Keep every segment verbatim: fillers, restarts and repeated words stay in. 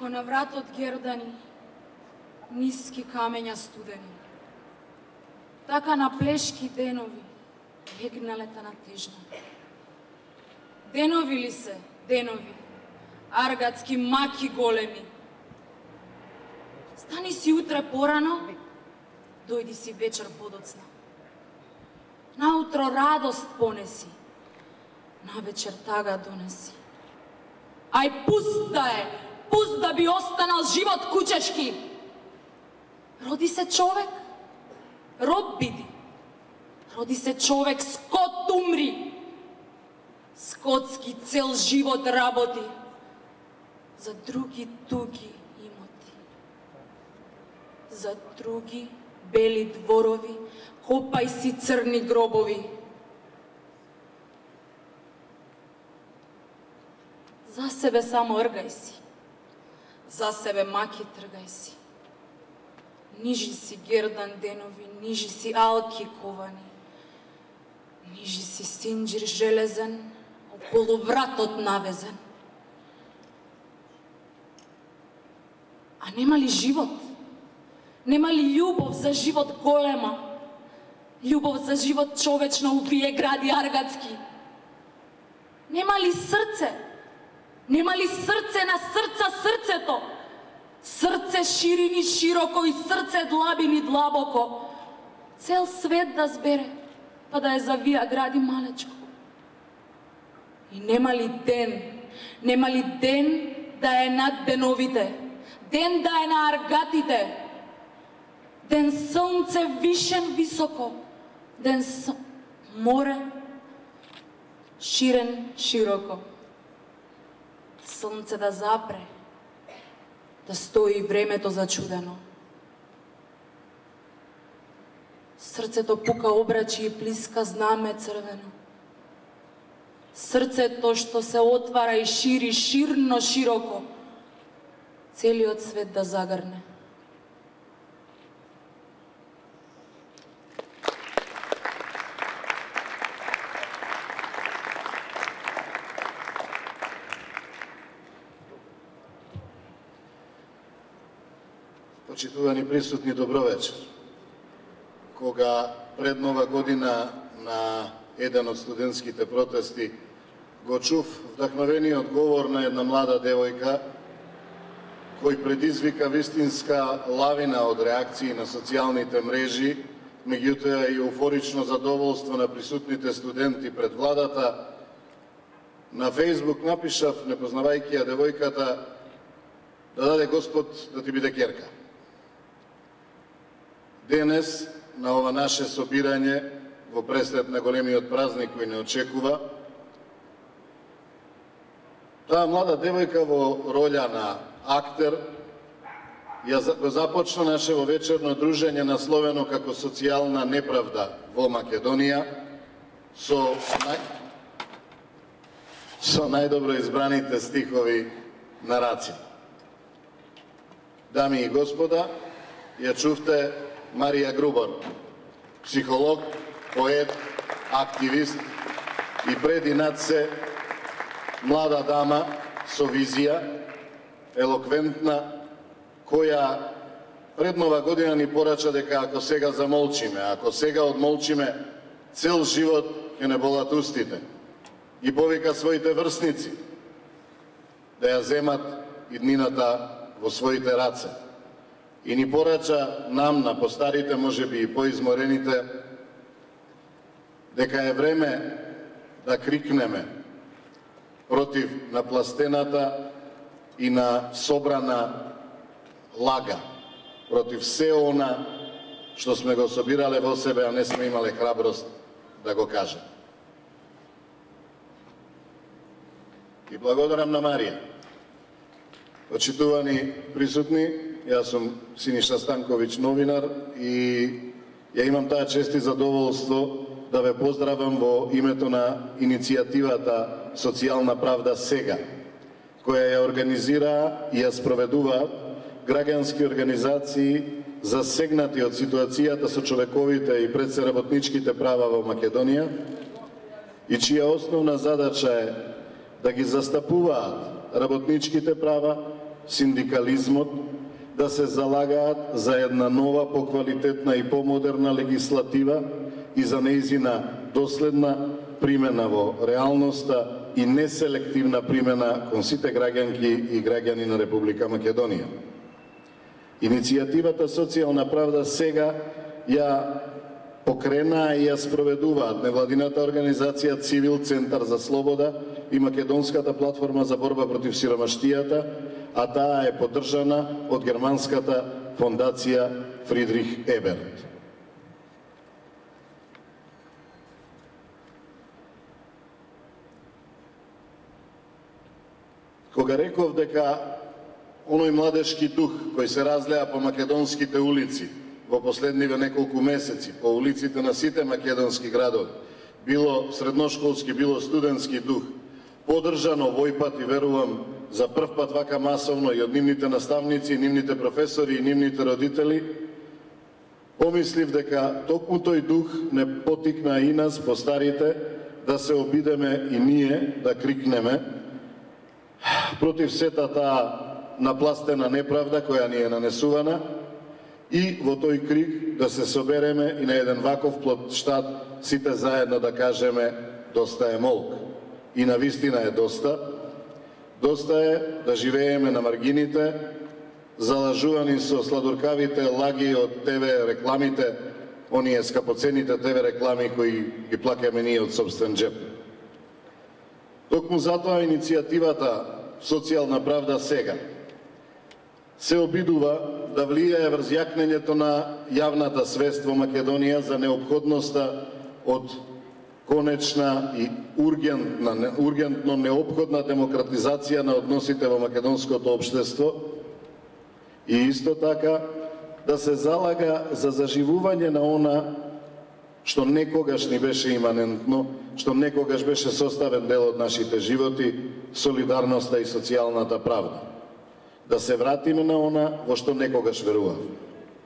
Како на вратот гердани, ниски камења студени. Така на плешки денови, легналета на тежна. Денови ли се, денови, аргатски маки големи. Стани си утре порано, дојди си вечер подоцна. Наутро радост понеси, на вечер тага донеси. Ај пуст да е, пуст да би останал живот кучешки. Роди се човек, роб биди. Роди се човек, скот умри. Скотски цел живот работи за други туги имоти. За други бели дворови, копај си црни гробови. За себе само ргај си, за себе маки тргај си. Нижи си гердан денови, нижи си алки ковани, нижи си синџир железен, околу вратот навезен. А нема ли живот? Нема ли љубов за живот голема? Љубов за живот човечно убие гради аргатски? Нема ли срце? Нема ли срце на срца срцето? Срце ширини широко и срце длабини длабоко. Цел свет да збере, па да ја завија гради малечко. И нема ли ден, нема ли ден да е над деновите, ден да е на аргатите, ден сонце вишен високо, ден с... море ширен широко. Сонце да запре, да стои времето зачудено. Срцето пука обрачи и плиска знаме црвено. Срцето што се отвара и шири ширно широко, целиот свет да загрне. Почитувани присутни, добро вечер. Кога пред нова година на еден од студентските протести го чув вдахновениот говор на една млада девојка кој предизвика вистинска лавина од реакции на социјалните мрежи, меѓутоа и еуфорично задоволство на присутните студенти пред владата, на Фејсбук напишав, непознавајќи ја девојката, да даде Господ да ти биде ќерка. Денес, на ова наше собирање, во пресред на големиот празник кој не очекува, таа млада девојка во роља на актер ја го започна нашево вечерно дружење насловено како социјална неправда во Македонија со нај... со најдобро избраните стихови на Рацин. Дами и господа, ја чувте Марија Грубор, психолог, поет, активист и преди над се млада дама со визија, елоквентна, која пред нова година ни порача дека ако сега замолчиме, ако сега одмолчиме, цел живот ќе не болат устите. И повика своите врсници да ја земат иднината во своите раце. И ни порача нам, на постарите, можеби и поизморените, дека е време да крикнеме против напластената и на собрана лага, против се она што сме го собирале во себе, а не сме имале храброст да го кажем. И благодарам на Марија. Почитувани присутни, јас сум Синиша Станковиќ, новинар, и ја имам таа чест и задоволство да ве поздравам во името на иницијативата Социјална правда сега, која ја организира и ја спроведува граѓански организации засегнати од ситуацијата со човековите и предсеработничките права во Македонија и чија основна задача е да ги застапуваат работничките права синдикализмот, да се залагаат за една нова, поквалитетна и помодерна легислатива и за неизина доследна примена во реалноста и неселективна примена кон сите граѓанки и граѓани на Република Македонија. Иницијативата Социјална правда сега ја покрена и ја спроведуваат невладината организација Цивил Центар за слобода и Македонската платформа за борба против сиромаштијата, а таа е поддржана од германската фондација Фридрих Еберт. Кога реков дека оној младешки дух кој се разлеа по македонските улици во последниве неколку месеци, по улиците на сите македонски градови, било средношколски, било студентски дух, поддржано овој пат и верувам за прв пат вака масовно и од нивните наставници, и нивните професори, и нивните родители, помислив дека токму тој дух не потикна и нас, постарите, да се обидеме и ние да крикнеме против сета таа напластена неправда која ни е нанесувана и во тој крик да се собереме и на еден ваков площад сите заедно да кажеме доста е молк. И на вистина е доста. Доста е да живееме на маргините, залажувани со сладуркавите лаги од те ве рекламите, оние скапоцените те ве реклами кои ги плакаме ние од собствен джеп. Токму затоа иницијативата Социјална правда сега се обидува да влијае врз јакнењето на јавната свест во Македонија за неопходноста од конечна и ургентна, ургентно неопходна демократизација на односите во македонското општество и исто така да се залага за заживување на она што некогаш ни беше иманентно, што некогаш беше составен дел од нашите животи, солидарноста и социјалната правда. Да се вратиме на она во што некогаш верувавме.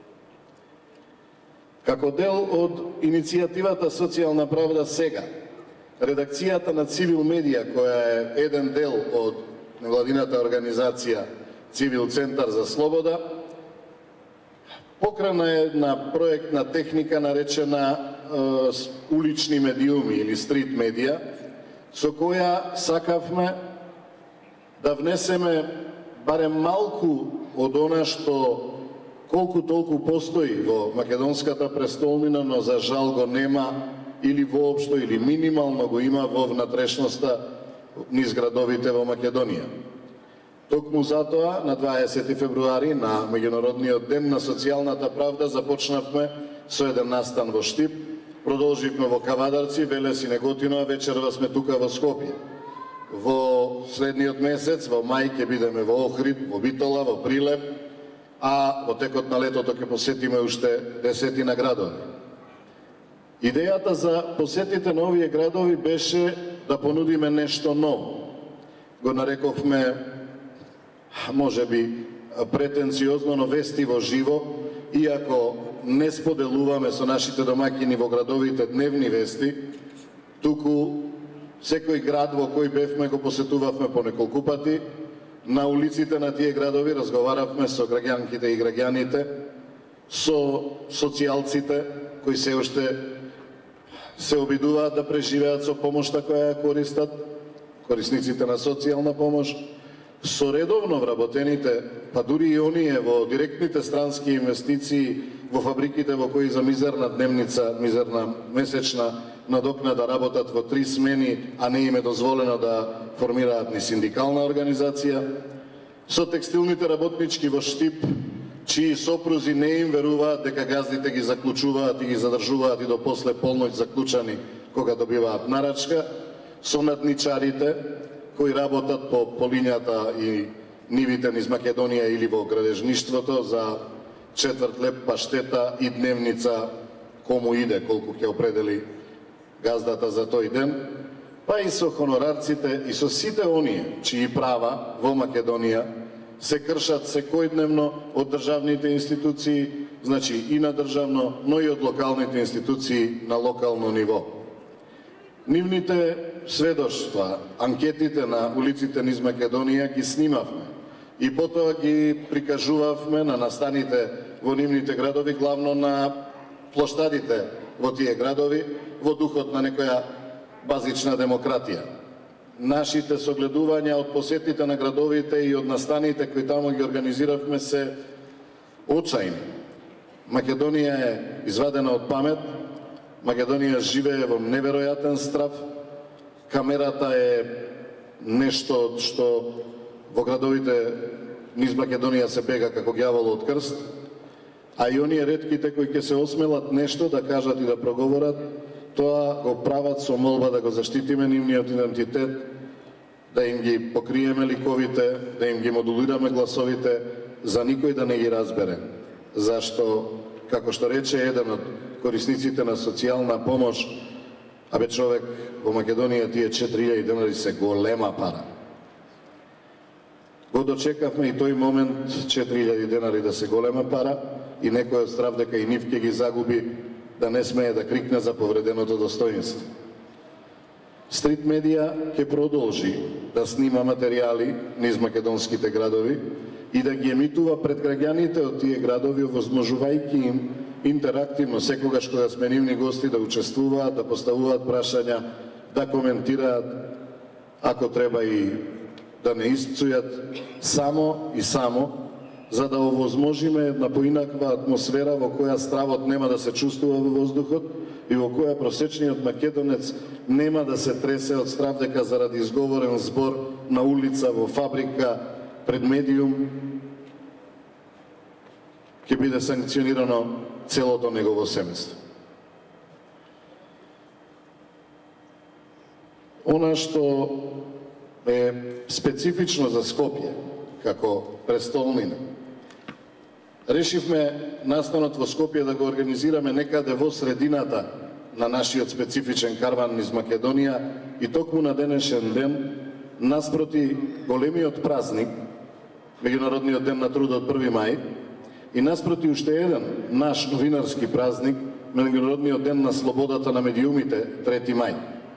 Како дел од иницијативата Социјална правда сега, редакцијата на Цивил Медија, која е еден дел од невладината организација Цивил Центар за слобода, покрена една проектна техника наречена е, улични медиуми или стрит медија, со која сакавме да внесеме барем малку од она што колку толку постои во македонската престолнина, но за жал го нема или воопшто или минимално го има во внатрешноста низ градовите во Македонија. Токму затоа, на дваесети февруари, на Меѓународниот ден на социјалната правда, започнавме со еден настан во Штип, продолживме во Кавадарци, Велес и Неготино, а вечерва сме тука во Скопје. Во следниот месец, во мај, ќе бидеме во Охрид, во Битола, во Прилеп, а во текот на летото ќе посетиме уште десетина градови. Идејата за посетите на овие градови беше да понудиме нешто ново. Го нарековме, може би, претенциозно, но вестиво живо, иако не споделуваме со нашите домаќини во градовите дневни вести, туку секој град во кој бевме го посетувавме по неколку пати. На улиците на тие градови разговаравме со граѓанките и граѓаните, со социјалците кои се уште се обидуваат да преживеат со помошта која ја користат, корисниците на социјална помош, со редовно вработените, па дури и оние во директните странски инвестиции во фабриките во кои за мизерна дневница, мизерна месечна надокнада работат во три смени, а не им е дозволено да формираат ни синдикална организација, со текстилните работнички во Штип, чии сопрузи не им веруваат дека газдите ги заклучуваат и ги задржуваат и до после полноќ заклучани кога добиваат нарачка, со надничарите кои работат по полињата и нивите низ Македонија или во градежништвото за четврт леп паштета и дневница кому иде, колку ќе определи газдата за тој ден, па и со хонорарците и со сите оние чии права во Македонија се кршат секојдневно од државните институции, значи и на државно, но и од локалните институции на локално ниво. Нивните сведоштва, анкетите на улиците низ Македонија ги снимавме и потоа ги прикажувавме на настаните во нивните градови, главно на плоштадите во тие градови, во духот на некоја базична демократија. Нашите согледувања од посетите на градовите и од настаните кои таму ги организиравме се очајни. Македонија е извадена од памет, Македонија живее во неверојатен страв, камерата е нешто што во градовите низ Македонија се бега како ѓавол од крст, а и оние ретките кои ќе се осмелат нешто да кажат и да проговорат, тоа го прават со молба да го заштитиме нивниот идентитет, да им ги покриеме ликовите, да им ги модулираме гласовите, за никој да не ги разбере. Зашто, како што рече еден од корисниците на социјална помош, абе човек, во Македонија тие четири илјади денари се голема пара. Го дочекавме и тој момент четири илјади денари да се голема пара и некој од страв дека и нив ќе ги загуби, да не смее да крикне за повреденото достоинство. Стрит медија ќе продолжи да снима материјали низ македонските градови и да ги емитува пред граѓаните од тие градови, овозможувајќи им интерактивно секогаш кога сме нивни гости да учествуваат, да поставуваат прашања, да коментираат, ако треба и да не испцујат, само и само за да овозможиме една поинаква атмосфера во која стравот нема да се чувствува во воздухот и во која просечниот македонец нема да се тресе од страв дека заради изговорен збор на улица, во фабрика, пред медиум, ќе биде санкционирано целото негово семејство. Она што е специфично за Скопје, како престолнина, решивме настанот во Скопје да го организираме некаде во средината на нашиот специфичен карван низ Македонија и токму на денешен ден, наспроти големиот празник, Меѓународниот ден на трудот први мај, и наспроти уште еден наш новинарски празник, Меѓународниот ден на слободата на медиумите, трети мај.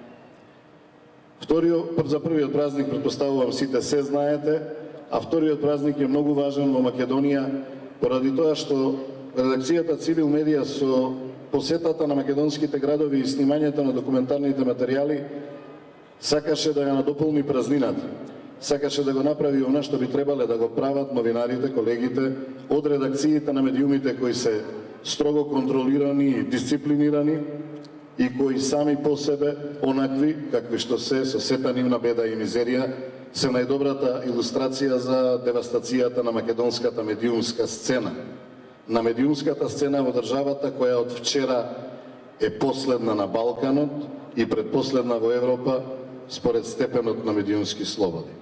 Вториот, за првиот празник, претпоставувам сите се знаете, а вториот празник е многу важен во Македонија, поради тоа што редакцијата Цивил Медија со посетата на македонските градови и снимањето на документарните материјали сакаше да ја надополни празнината. Сакаше да го направи она што би требале да го прават новинарите, колегите од редакциите на медиумите кои се строго контролирани и дисциплинирани и кои сами по себе, онакви какви што се, со сета нивна беда и мизерија, се најдобрата илустрација за девастацијата на македонската медиумска сцена. На медиумската сцена во државата која од вчера е последна на Балканот и предпоследна во Европа според степенот на медиумски слободи.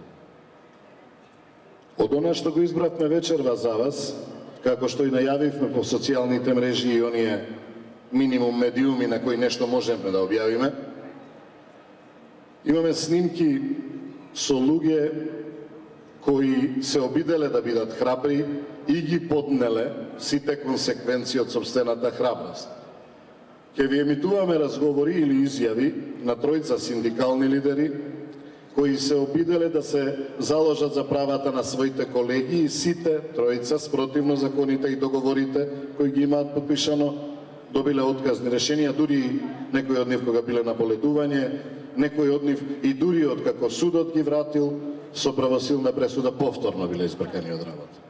Од она што го избравме вечерва за вас, како што и најавивме по социјалните мрежи и оние минимум медиуми на кои нешто можеме да објавиме, имаме снимки со луѓе кои се обиделе да бидат храбри и ги поднеле сите консеквенции од собствената храброст. Ке ви емитуваме разговори или изјави на тројца синдикални лидери кои се обиделе да се заложат за правата на своите колеги и сите тројца спротивно законите и договорите кои ги имаат подпишано добиле отказни решенија, дури некои од нив кога биле на боледување, некои од нив и дури од како судот ги вратил со правосилна пресуда повторно биле избркани од работа.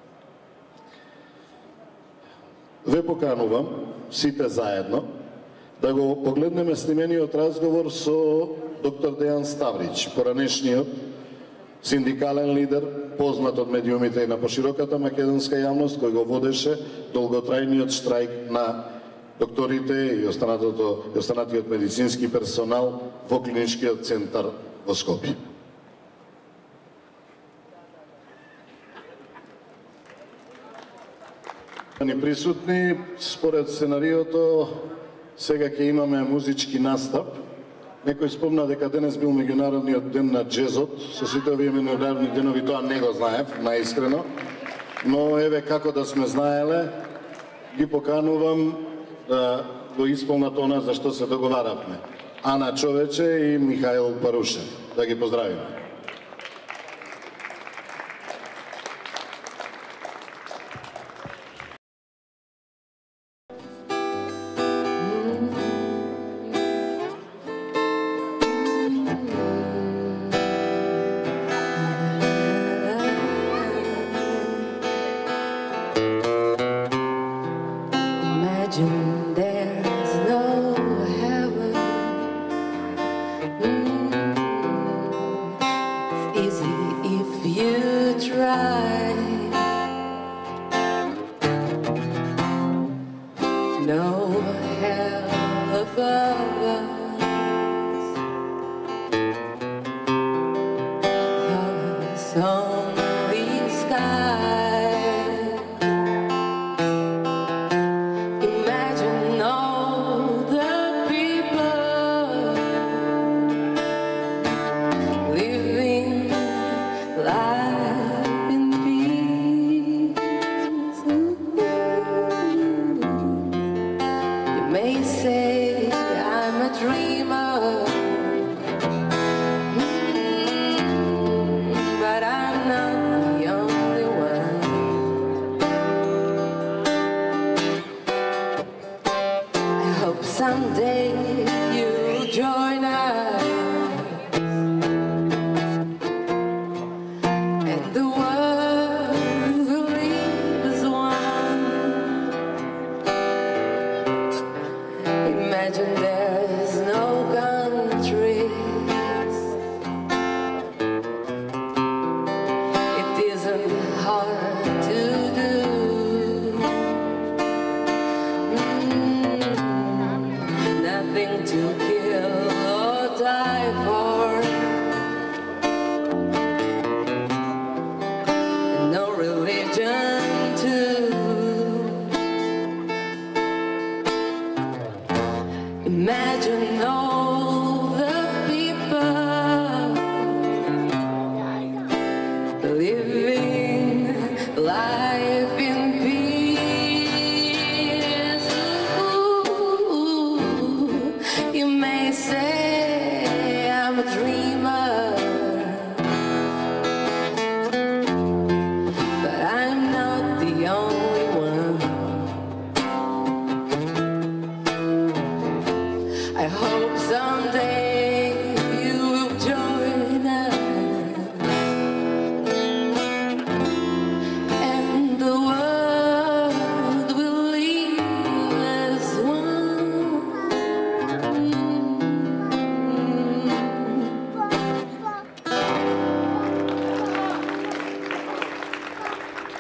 Ве поканувам сите заедно да го погледнеме снимениот разговор со доктор Дејан Ставрич, поранешниот синдикален лидер, познат од медиумите и на пошироката македонска јавност, кој го водеше долготрајниот штрајк на докторите и останатото и останатиот медицински персонал во клиничкиот центар во Скопје. Ни присутни, според сценариото, сега ќе имаме музички настап. Некој спомна дека денес бил Меѓународниот ден на джезот, со сите овие меѓународни денови тоа не го знаев, наискрено, но еве како да сме знаеле, ги поканувам да го исполнат она за што се договаравме. Ана Човече и Михаил Парушев. Да ги поздравиме.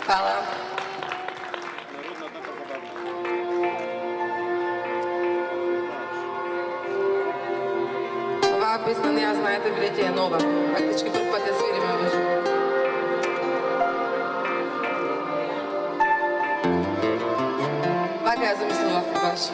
Hvala. Ova pesma, не я знаете, бидејќи е нова. Фактички прв пат ја свириме во живот. Вака ја замислувавте баш.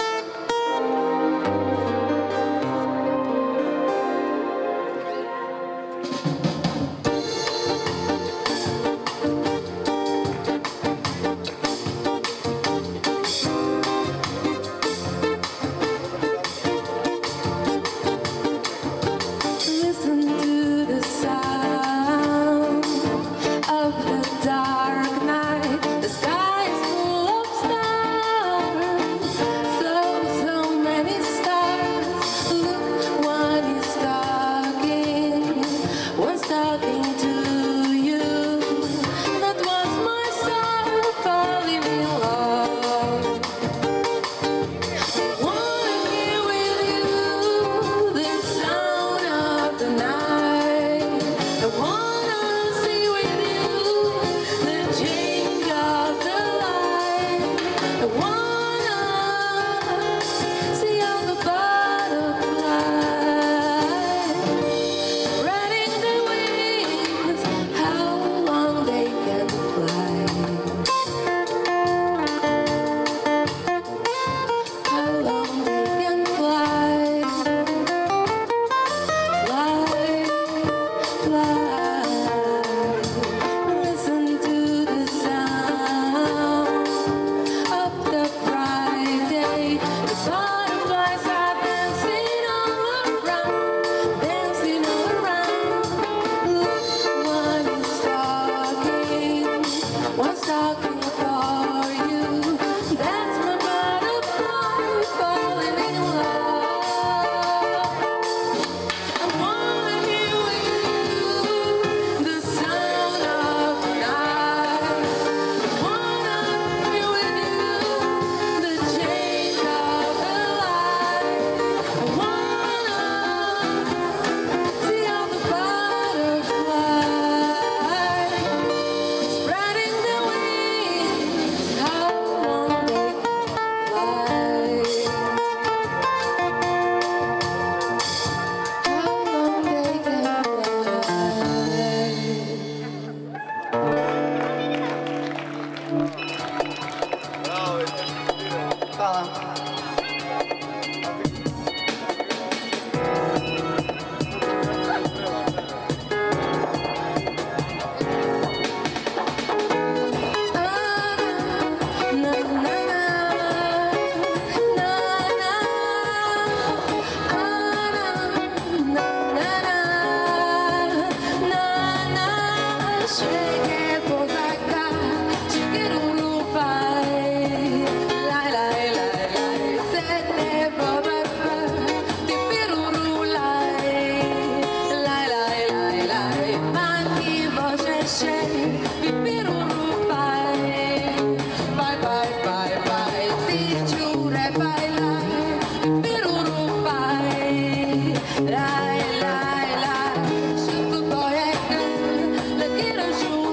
Lai lai lai, super boy, I can look at us.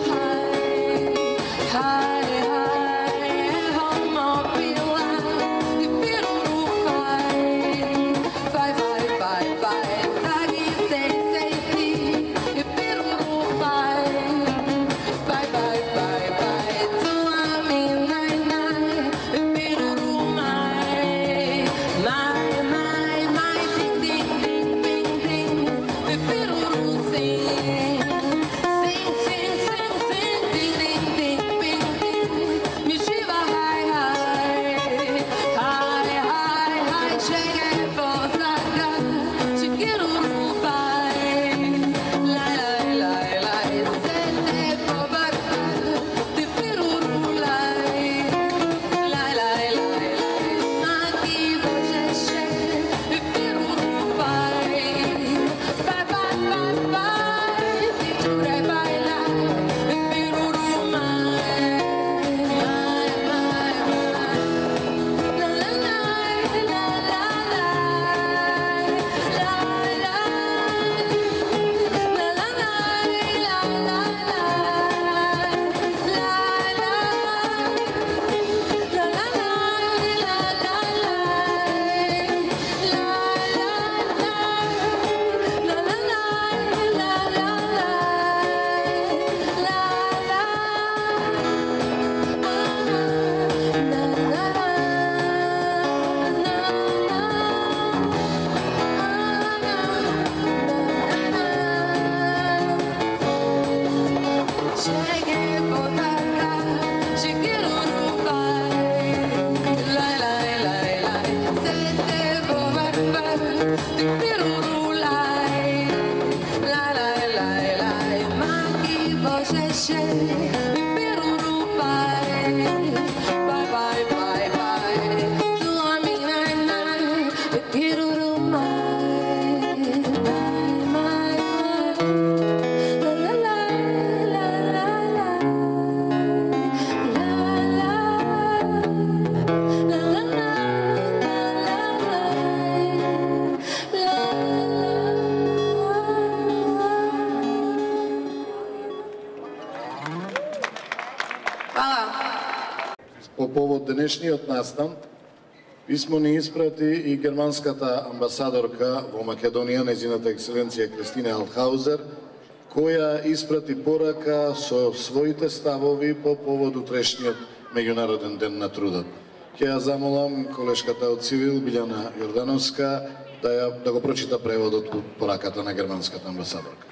По повод денешниот настан, писмо ни испрати и германската амбасадорка во Македонија, нејзината екселенција Кристина Алтхаузер, која испрати порака со своите ставови по повод утрешниот меѓународен ден на трудот. Ќе ја замолам колешката од Цивил, Билјана Јордановска, да, ја, да го прочита преводот од пораката на германската амбасадорка.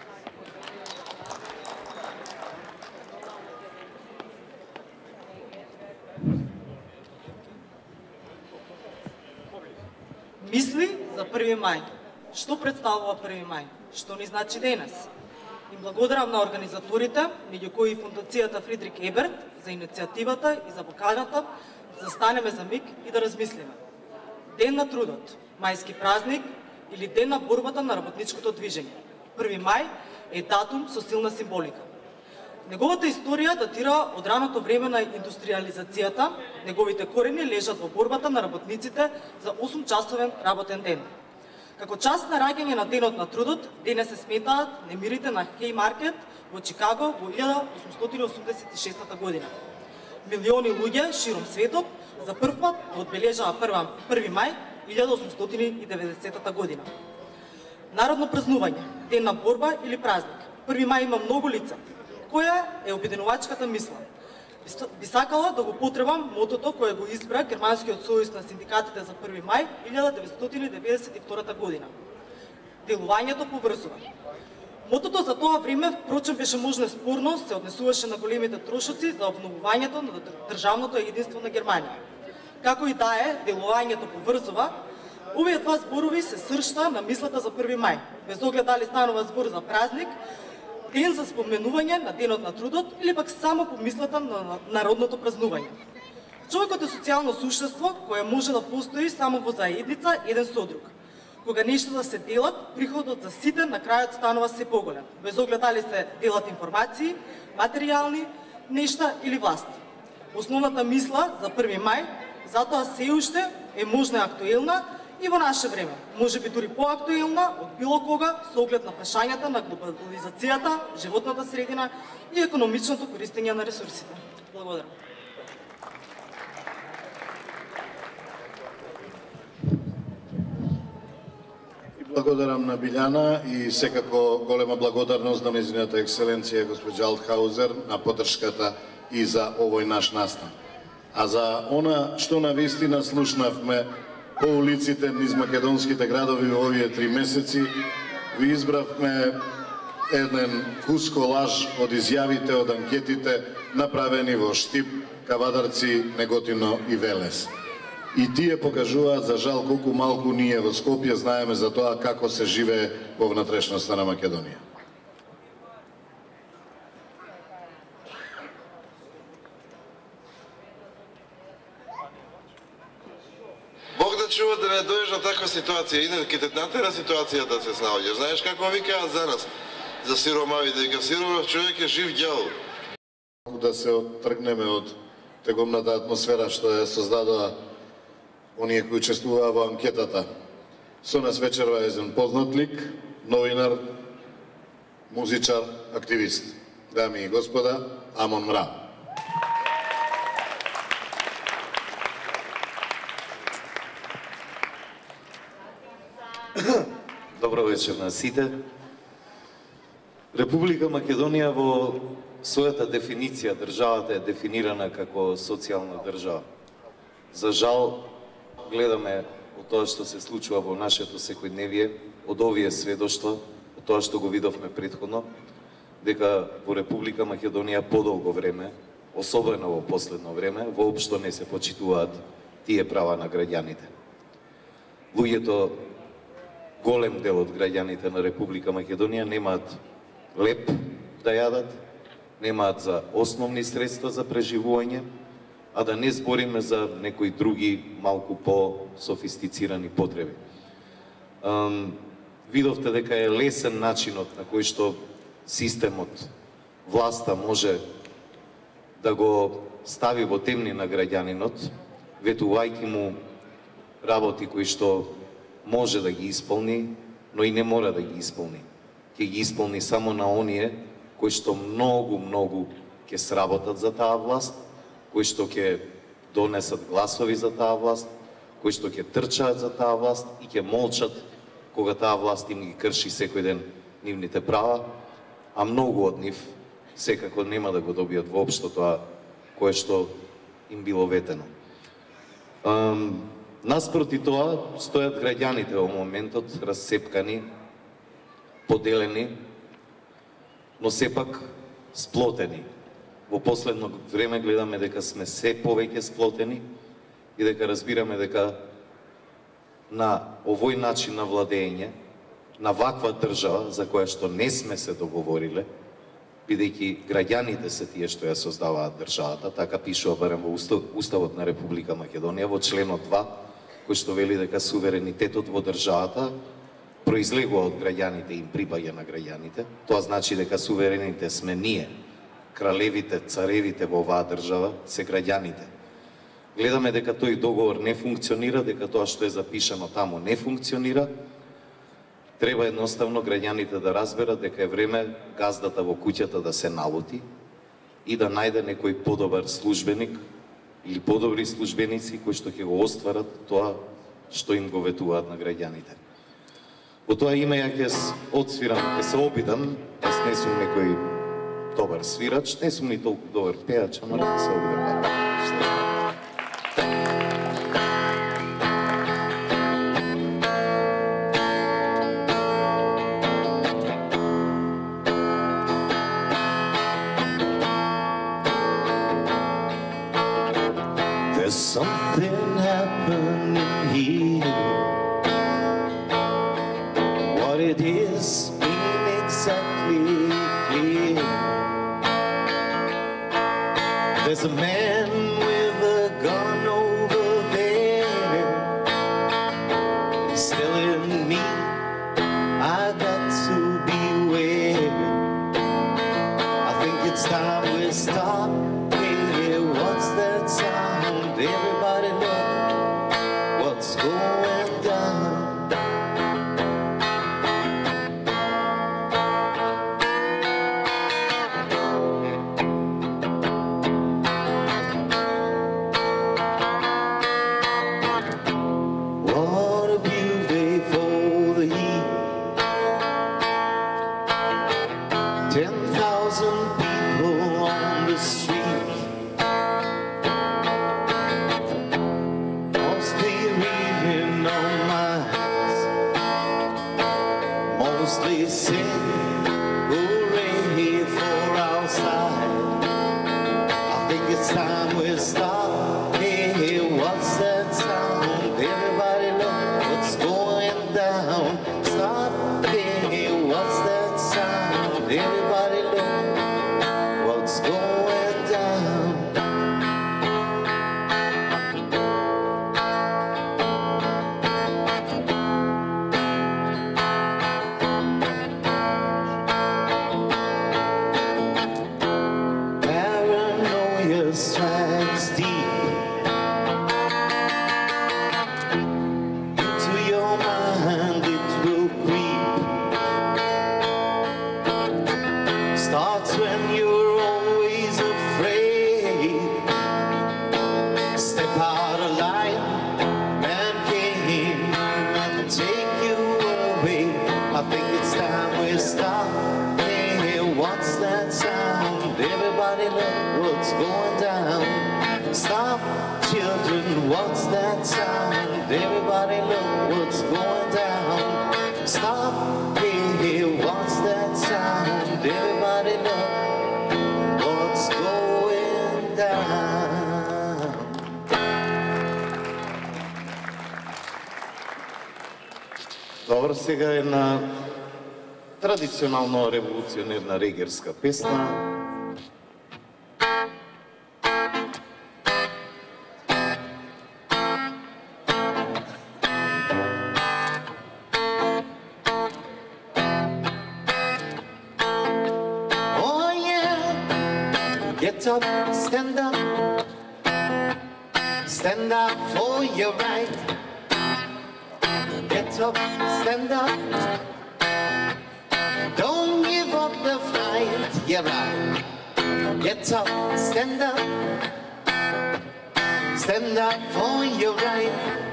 Мисли за први мај. Што представува први мај? Што ни значи денес? Им благодарам на организаторите, меѓу кои и Фондацијата Фридрих Еберт, за иницијативата и за поканата да застанеме за миг и да размислиме. Ден на трудот, мајски празник или ден на борбата на работничкото движење. први мај е датум со силна символика. Неговата историја датира од раното време на индустриализацијата, неговите корени лежат во борбата на работниците за осум-часовен работен ден. Како част на раѓање на Денот на трудот, денес се сметаат немирите на Хејмаркет во Чикаго во илјада осумстотини осумдесет и шеста година. Милиони луѓе широм светот за прв пат го одбележаа први мај илјада осумстотини и деветдесета година. Народно празнување, ден на борба или празник. први мај има многу лица. Која е обединувачката мисла? Би сакала да го потребам мотото кое го избра Германскиот сојуз на синдикатите за први мај илјада деветстотини деветдесет и втора година. Делувањето поврзува. Мотото за тоа време, впрочем, беше можна спорно, се однесуваше на големите трошоци за обновувањето на државното единство на Германија. Како и да е, делувањето поврзува, овие два зборови се сршта на мислата за први мај, без оглед дали станува збор за празник, ден за споменување на Денот на трудот или пак само помислата на народното празнување. Човекот е социјално суштество кое може да постои само во заедница еден со друг. Кога нештата се делат, приходот за сите на крајот станува се поголем, без оглед дали се делат информации, материјални нешта или власт. Основната мисла за први мај затоа се уште е можна актуелна и во наше време, може би дури поактуелна од било кога со оглед на прашањата на глобализацијата, животната средина и економичното користење на ресурсите. Благодарам. Благодарам на Билјана и секако голема благодарност на нејзината екселенција госпоѓа Алтхаузер на поддршката и за овој наш настан. А за она што на вистина слушнавме по улиците низ македонските градови во овие три месеци, ви избравме еден кус колаж од изјавите од анкетите направени во Штип, Кавадарци, Неготино и Велес. И тие покажуваат за жал колку малку ние во Скопје знаеме за тоа како се живее во внатрешноста на Македонија. Бог да чува да не дојдеш на таква ситуација, иде ке те натера ситуацијата да се снаоѓаш. Знаеш како викаат за нас, за сиромавите, дека сиромав човек е жив ѓавол. Да се оттргнеме од тегомната атмосфера што ја создадоа оние кои учествуваа во анкетата. Со нас вечерва е еден познат лик, новинар, музичар, активист. Дами и господа, Амон Мра. Добро вечер на сите. Република Македонија во својата дефиниција, државата е дефинирана како социјална држава. За жал, гледаме од тоа што се случува во нашето секојдневие, од овие сведоштва, од тоа што го видовме претходно, дека во Република Македонија подолго време, особено во последно време, воопшто не се почитуваат тие права на граѓаните. Луѓето, голем дел од граѓаните на Република Македонија немаат леп да јадат, немаат за основни средства за преживување, а да не збориме за некои други малку по-софистицирани потреби. Um, видовте дека е лесен начинот на кој што системот, власта може да го стави во темни на граѓанинот, ветувајќи му работи кои што може да ги исполни, но и не мора да ги исполни. Ќе ги исполни само на оние кои што многу, многу ќе сработат за таа власт, кои што ќе донесат гласови за таа власт, кои што ќе трчаат за таа власт и ќе молчат кога таа власт им ги крши секој ден нивните права, а многу од нив секако нема да го добијат воопшто тоа кое што им било ветено. Um, наспроти тоа стојат граѓаните во моментот, рассепкани, поделени, но сепак сплотени. Во последно време гледаме дека сме се повеќе сплотени и дека разбираме дека на овој начин на владење, на ваква држава за која што не сме се договориле, бидејќи граѓаните се тие што ја создаваат државата, така пишува барем во Уставот на Република Македонија, во членот два, кој што вели дека суверенитетот во државата произлегува од граѓаните и им припаѓа на граѓаните. Тоа значи дека суверените сме ние, кралевите, царевите во оваа држава се граѓаните. Гледаме дека тој договор не функционира, дека тоа што е запишано таму не функционира. Треба едноставно граѓаните да разберат дека е време газдата во куќата да се налути и да најде некој подобар службеник или подобри службеници кои што ќе го остварат тоа што им го ветуваат на граѓаните. Во тоа име ја ќе одсвирам, ќе се обидам, јас не сум некој добар свирач, не сум ни толку добар пеач, ама ќе се обидам. There's something happening here. What it is ain't exactly clear. There's a man with a gun over there. He's telling me I got to beware. I think it's time we stop. Hey, what's that sound? Everybody look what's going down. What a view day for the heat. Ten thousand people on the street. Mostly reading on minds. Mostly sing hooray for our side. I think it's time we stop. Hey, what's that sound? Everybody look what's going down. Stop. Hey, what's that sound? Everybody look what's going down. Paranoia strikes deep into your mind, it will creep. Starts when you're always afraid. Step out of line, man came and take you away. I think it's time we stop. Hey, what's that sound? Everybody look what's going down. Stop, children, what's that sound? Everybody look what's going down. Stop, hey, what's that sound? Everybody look what's going down. Добро, сега е на традиционално револуционерна регерска песна Get up, stand up, stand up for your right. Get up, stand up, don't give up the fight. Yeah, right. Get up, stand up, stand up for your right.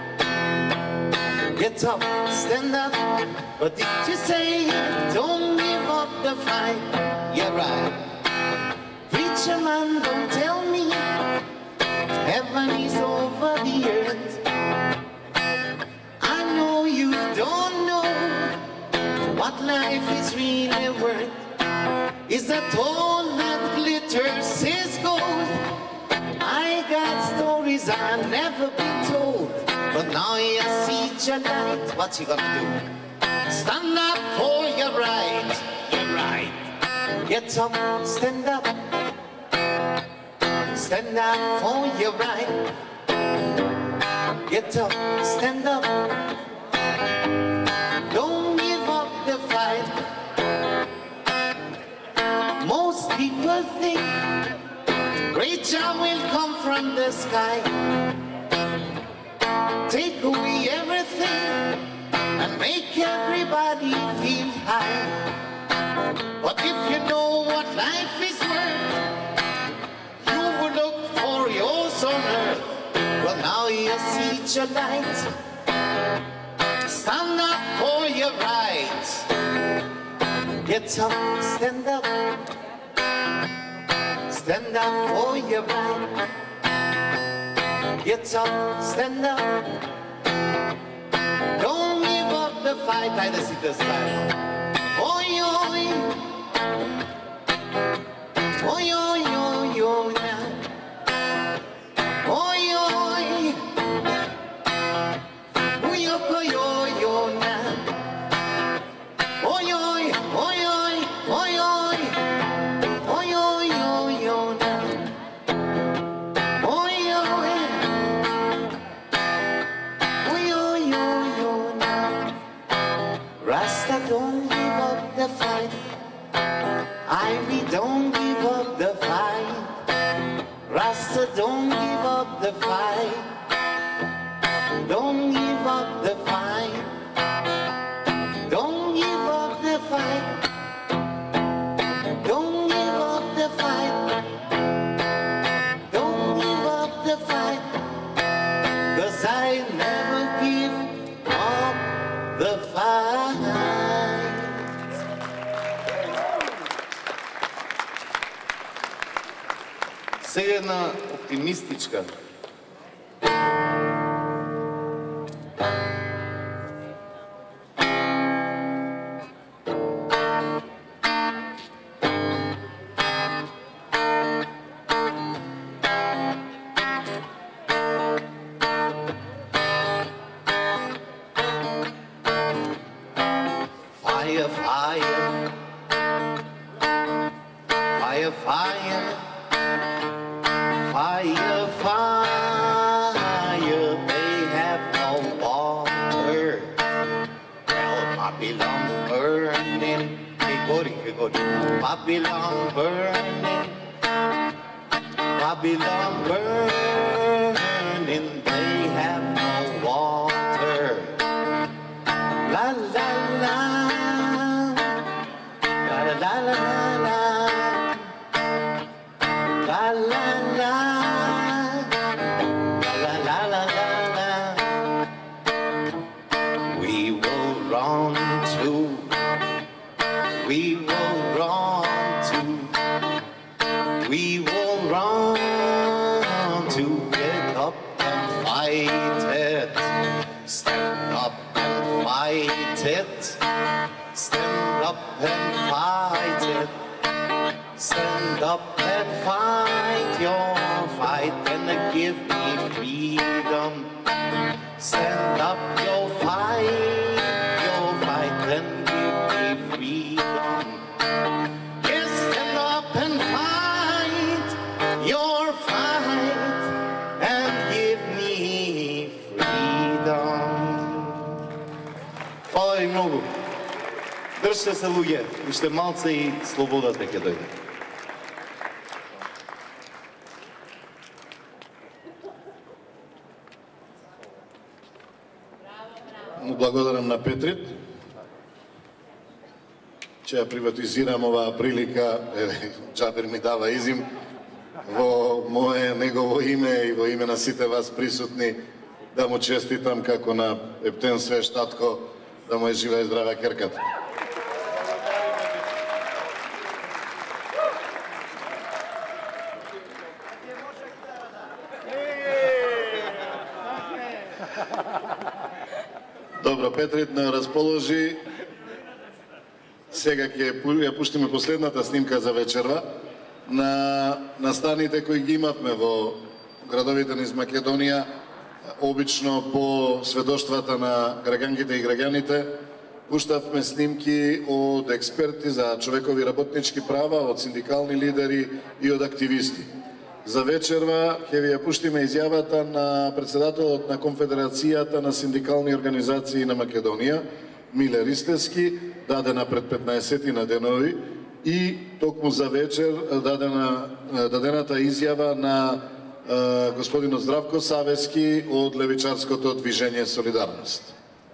Get up, stand up, what did you say? Don't give up the fight. Yeah, right. Preacher man, don't tell me heaven is over the earth. I know you don't know what life is really worth. Is that all that glitters is gold? I got stories I've never been told, but now you see your light. What you gonna do? Stand up for your right. Your right. Get up, stand up, stand up for your right. Get up, stand up, don't give up the fight. Most people think great job will come from the sky, take away everything and make everybody feel high. But if you know what life is worth, you will look for yours on earth. Well, now you see your light. Stand up for your right. Get up, stand up, stand up for your right. Get up, stand up, don't give up the fight. Like the sitters style. Oi, oi, oi, oi, oi, oi, now. Oi, oi, oi, oi, oi, oi, now. Oi, oi, oi, oi, oi, oi, oi, oi, oi, oi, now. Oi, oi, oi, oi, oi, oi, now. Rasta, don't give up the fight. Ivy, don't give up the fight. Rasta, don't give up the fight. Don't give up the fight. Don't give up the fight. Don't give up the fight. Don't give up the fight. 'Cause I never give up the fight. Сега една оптимистичка. Fire, fire, fire, fire, fire, fire, they have no water. Well, Babylon burning, hey, Gori, hey, Gori. Babylon burning, Babylon burning, they have no water. La la la, la la la la la, la la la, la la la la la. We will run to, we will run to, we will run to get up and fight it. Stand up and fight it. Stand up and fight it. Stand up and fight your fight and give me freedom. Stand up your fight, your fight and give me freedom. Yes, stand up and fight your fight and give me freedom. Hvala ви много. Држте се, луѓе, уште малце и слободата ќе дојде. благодарам на Петрит. Ќе ја приватизирам оваа прилика, е, Джабер ми дава изим, во мое, негово име и во име на сите вас присутни, да му честитам како на Ептен свеш татко, да му е жива и здрава керката. Добро, Петрит не расположи. Сега ќе ја пуштиме последната снимка за вечерва на настаните кои ги имавме во градовите низ Македонија, обично по сведоштвата на граѓанките и граѓаните. Пуштавме снимки од експерти за човекови работнички права, од синдикални лидери и од активисти. За вечерва ќе ви ја пуштиме изјавата на председателот на Конфедерацијата на синдикални организации на Македонија, Миле Ристевски, дадена пред петнаесетина денови, и токму за вечер дадена, дадената изјава на е, господинот Здравко Савески од левичарското движење Солидарност.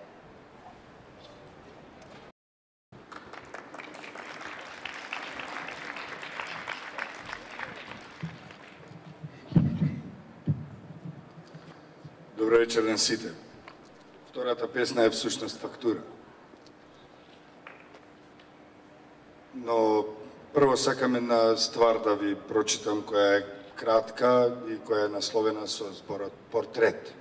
Добро вечер на сите. Втората песна е всушност фактура. Но прво сакам една ствар да ви прочитам која е кратка и која е насловена со зборот портрет.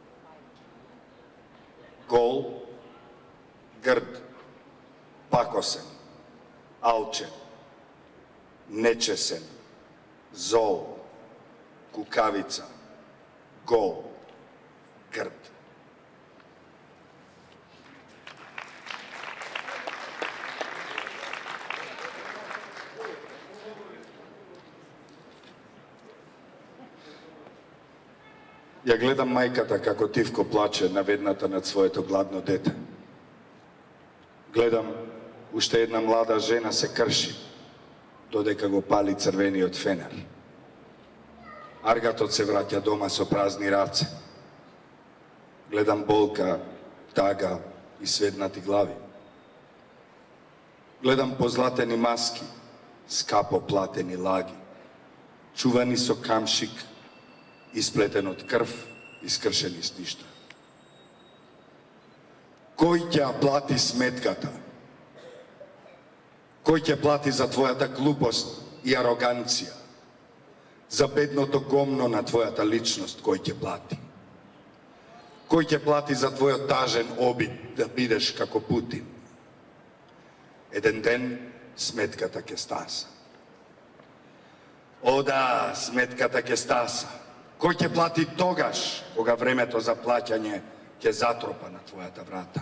Гол, грд, пакосен, алчен, нечесен, зол, кукавица, гол, грд. Ја гледам мајката како тивко плаче наведната над своето гладно дете. Гледам уште една млада жена се крши, додека го пали црвениот фенер. Аргатот се враќа дома со празни раце. Гледам болка, тага и сведнати глави. Гледам позлатени маски, скапо платени лаги, чувани со камшик, исплетен од крв и скршени с ништа. Кој ќе ја плати сметката? Кој ќе плати за твојата глупост и ароганција? За бедното гомно на твојата личност кој ќе плати? Кој ќе плати за твојот тажен обид да бидеш како Путин? Еден ден сметката ќе стаса. О да, сметката ќе стаса. Кој ќе плати тогаш, кога времето за плаќање ќе затропа на твојата врата?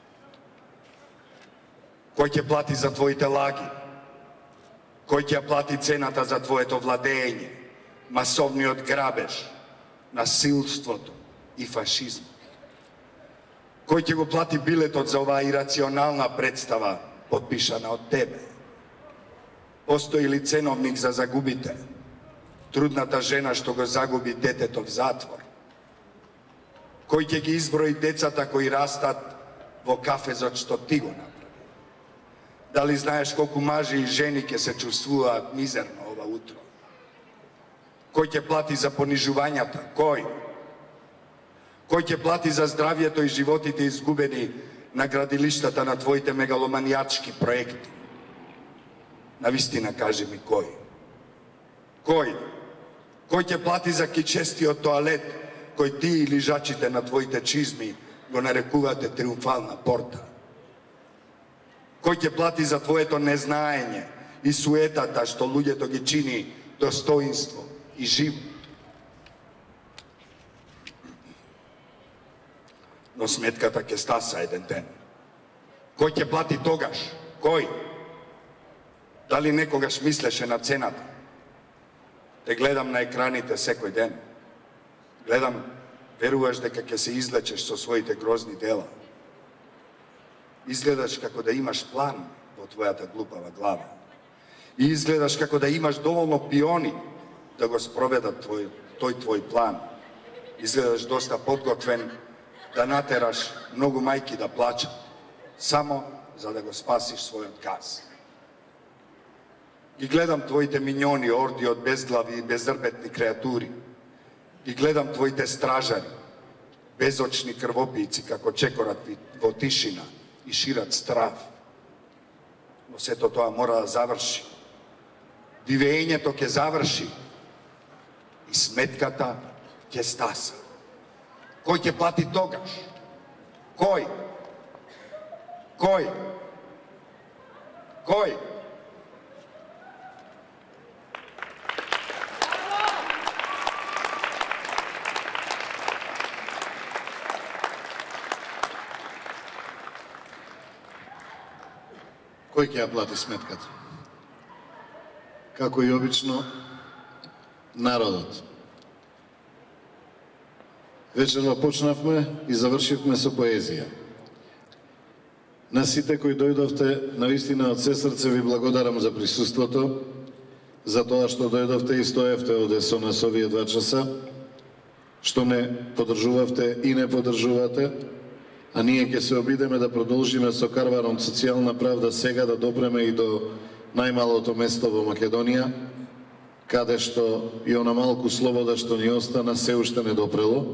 Кој ќе плати за твоите лаги? Кој ќе плати цената за твоето владење, масовниот грабеж, насилството и фашизмот? Кој ќе го плати билетот за оваа ирационална представа, подпишана од тебе? Постои ли ценовник за загубите? Трудната жена што го загуби детето в затвор? Кој ќе ги изброи децата кои растат во кафезот што ти го направи? Дали знаеш колку мажи и жени ќе се чувствуваат мизерно ова утро? Кој ќе плати за понижувањата? Кој? Кој ќе плати за здравието и животите изгубени на градилиштата на твоите мегаломанијачки проекти? Навистина кажи ми кој? Кој? Кој ќе плати за кичестиот тоалет кој ти и лижачите на твоите чизми го нарекувате триумфална порта? Кој ќе плати за твоето незнаење и суетата што луѓето ги чини достоинство и живот? Но сметката ќе стаса еден ден. Кој ќе плати тогаш? Кој? Дали некогаш мислеше на цената? Те гледам на екраните секој ден. Гледам, веруваш дека ќе се излечеш со своите грозни дела. Изгледаш како да имаш план во твојата глупава глава. И изгледаш како да имаш доволно пиони да го спроведат твој, тој твој план. Изгледаш доста подготвен, da nateraš mnogo majki da plaća, samo za da go spasiš svoj odkaz. I gledam tvojite minjoni ordi od bezglavi i bezzrbetni kreaturi. I gledam tvojite stražari, bezočni krvopici kako čekorat vo tišina i širat strav. No sve to toa mora da završi. Diveenje to ke završi i smetkata ke stasa. Koj će plati togaš? Koj? Koj? Koj? Кој ќе ја плати сметката? Како и обично, народот. Вечерва почнавме и завршивме со поезија. На сите кои дојдовте, навистина од се срце ви благодарам за присуството, за тоа што дојдовте и стоевте овде со нас овие два часа, што не поддржувавте и не поддржувате, а ние ќе се обидеме да продолжиме со карварон социјална правда сега да допреме и до најмалото место во Македонија, каде што и она малку слобода што ни остана се уште не допрело,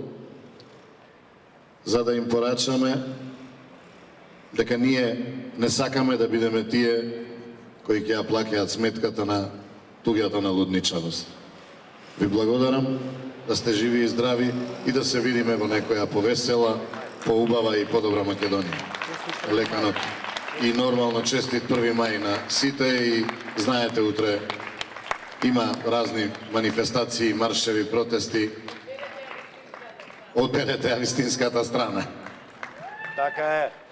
за да им порачаме дека ние не сакаме да бидеме тие кои ќе ја плаќаат сметката на туѓата налудничавост. Ви благодарам, да сте живи и здрави и да се видиме во некоја повесела, поубава и подобра Македонија. Лека ноќ. И нормално честит први мај на сите и знаете утре има разни манифестации, маршеви, протести. Одберете ја вистинската страна. Така е.